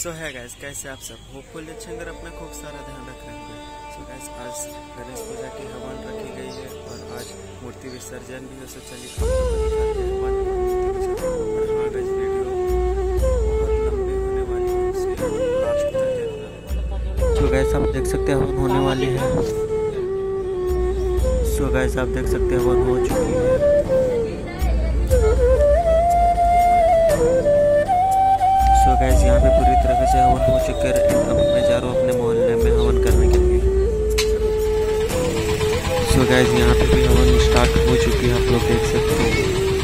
सो है गाइस, कैसे आप सब? होपफुली अच्छे अंदर अपना खूब सारा ध्यान रख रहे होंगे। सो गाइस, आज गणेश पूजा की हवन रखी गई है और आज मूर्ति विसर्जन भी हो। सो चलिए और हाँ गाइस, वीडियो बहुत लंबी होने वाली है, इसलिए लास्ट तक देखना। सो गाइस, आप देख सकते हैं हवन होने वाली है। सो गाइस, आप देख सकते हैं हवन हो चुकी है। सो गाइस, यहाँ पे पूरी तरह से हवन हो चुके हैं। अब मैं जा रहा हूँ अपने मोहल्ले में हवन करने के लिए। सो गाइस, यहाँ पे भी हवन स्टार्ट हो चुकी है, आप लोग देख सकते हैं।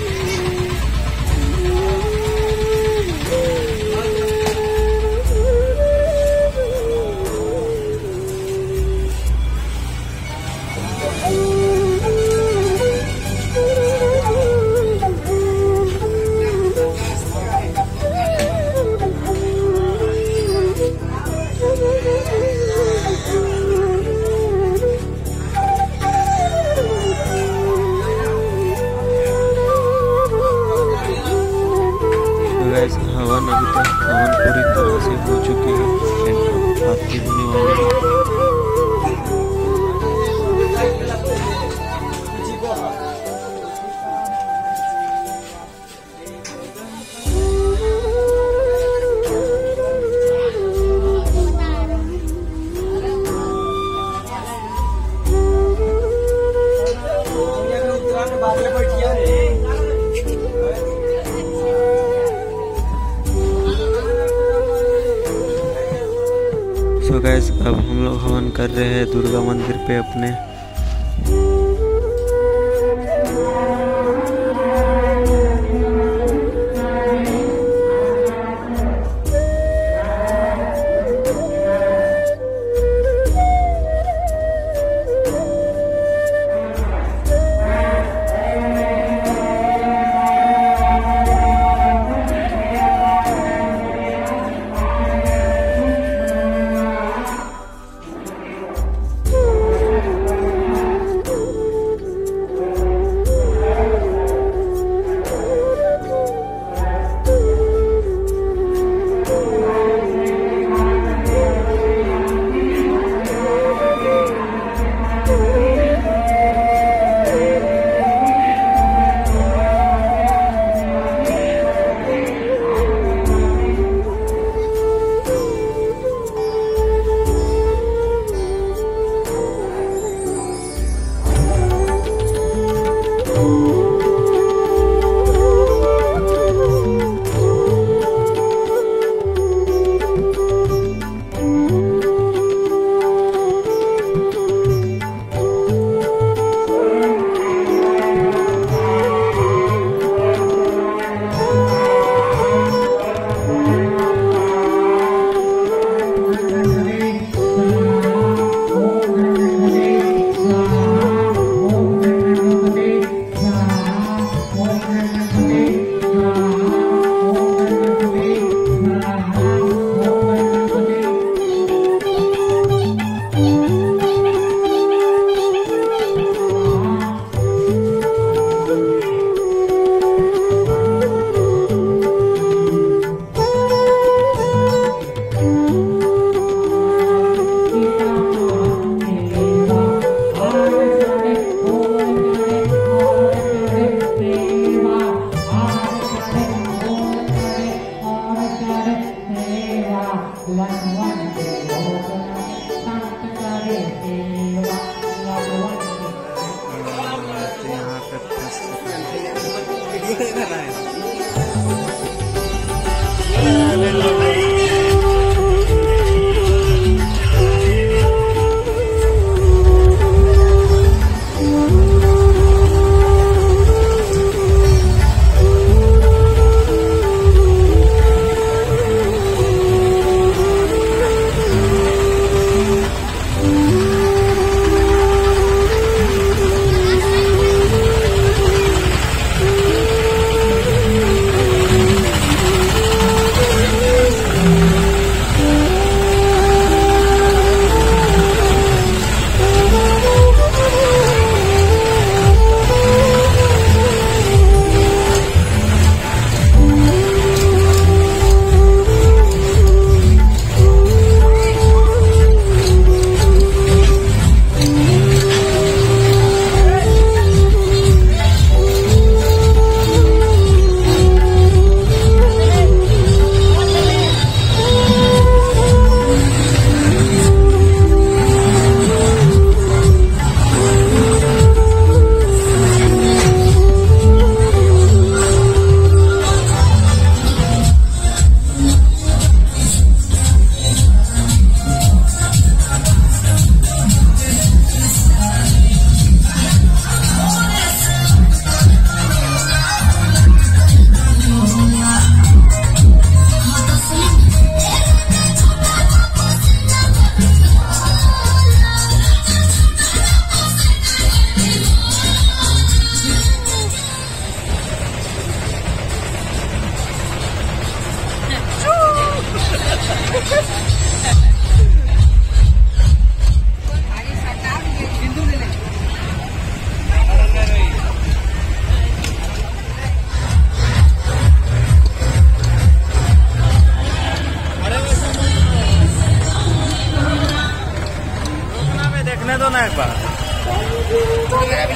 हवन अभी तक हवन पूरी तरह से हो चुकी है, आरती होने वाली है। सो गाइस, अब हम लोग हवन कर रहे हैं दुर्गा मंदिर पे अपने।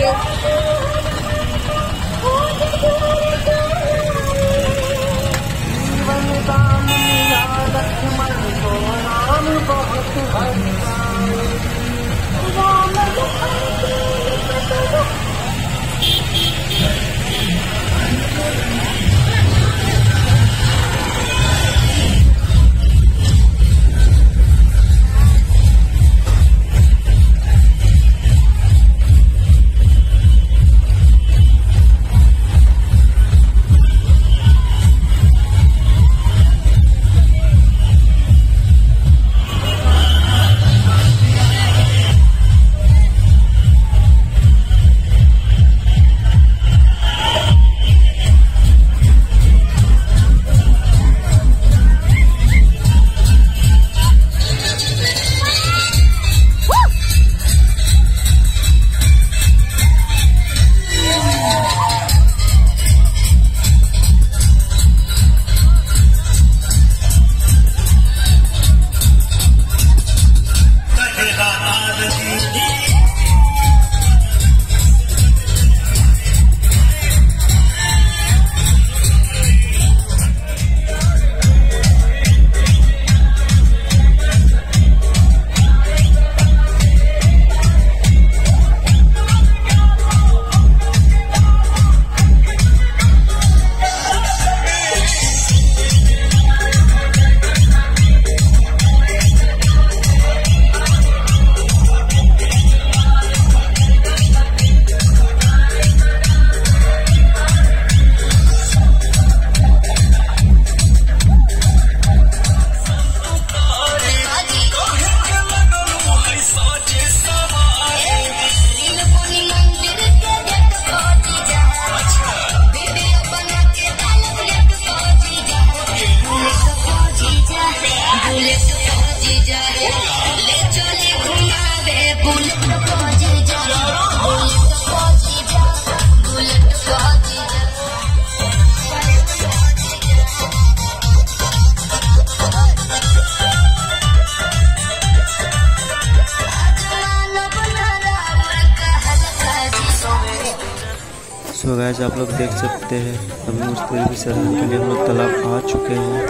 सो गाइस आप लोग देख सकते हैं अभी मूर्ति विसर्जन के लिए हम लोग तालाब आ चुके हैं।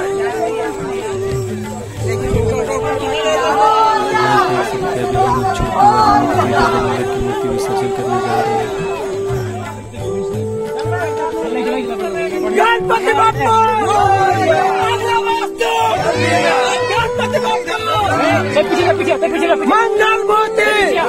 देख सकते हैं अभी हम लोग छोटी वाली मूर्ति विसर्जन करने जा रहे हैं। गणपति बप्पा मंगल मूर्ति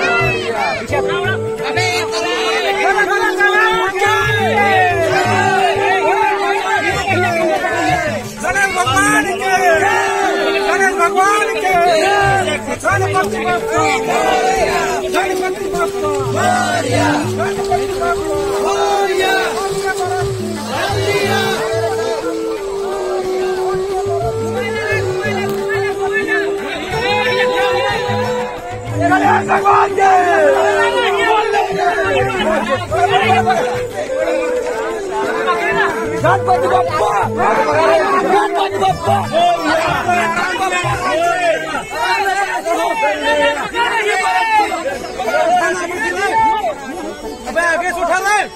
गणेश भगवान के गणपति बप्पा गणपति बप्पा अबे आगे से उठा रहे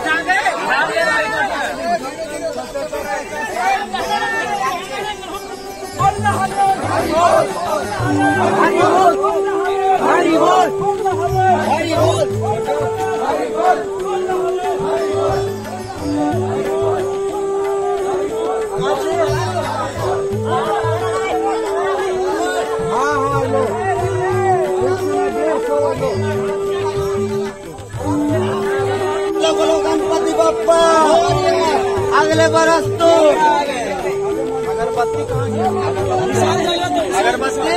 हरि बोल हरि बोल हरि बोलो गणपति बप्पा अगले बरस तो अगरबत्ती कहाँ अगरबत्ती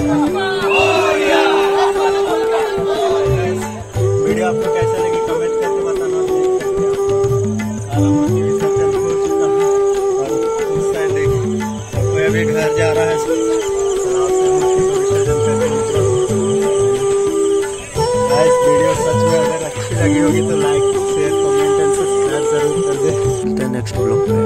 वीडियो आपको कैसा लगी कमेंट करके बताना। मूर्ति विसर्जन हो चुका है और उस साइड देखिए सब कोई अभी घर जा रहा है। वीडियो सच में अगर अच्छी लगी होगी तो like share comment and subscribe जरूर कर दे। नेक्स्ट ब्लॉग पे।